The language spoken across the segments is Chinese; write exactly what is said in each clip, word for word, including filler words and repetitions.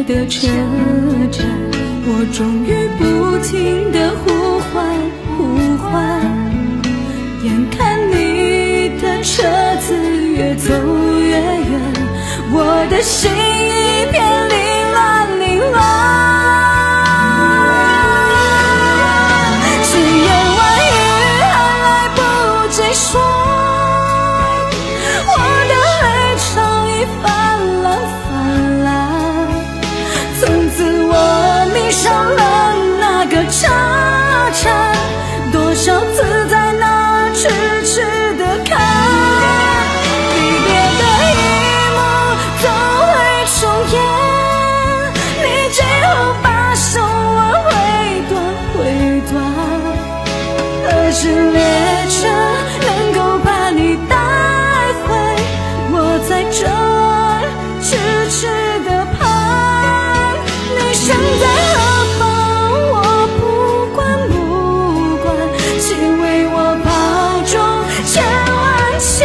的车站，我终于不停地呼唤呼唤，眼看你的车子越走越远，我的心一片凌乱凌乱。千言万语还来不及说，我的泪潮已泛滥泛滥，从此我迷上了那个车站，多少次在那痴痴地看，离别的一幕总会重演，你最后把手腕挥断挥断，何时列车能够把你带回我在这儿痴痴地盼，你身在何方我不管不管，请为我保重千万千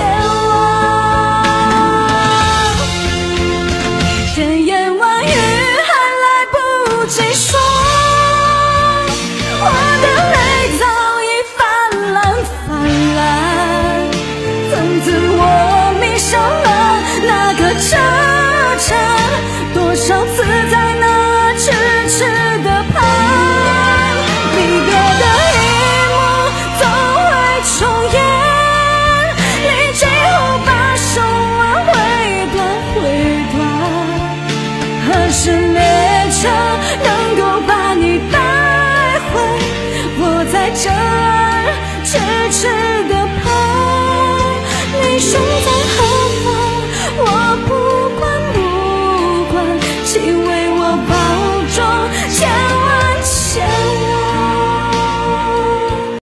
万。千言万语还来不及说，我的泪早已泛滥泛滥，从此我迷上了那个车站，多少次